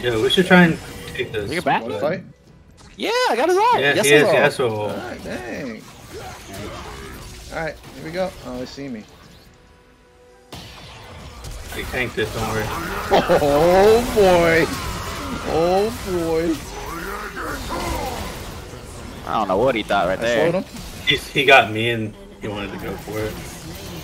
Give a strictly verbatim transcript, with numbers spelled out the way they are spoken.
Yeah, we should try and take this. You back? Fight? Yeah, I got his ult. Yeah, yes, he is. ult. Yes, ult. Alright, dang. Alright, here we go. Oh, they see me. He tanked it, don't worry. Oh boy. Oh boy. I don't know what he thought right I there. slowed him. He's, he got me and he wanted to go for it.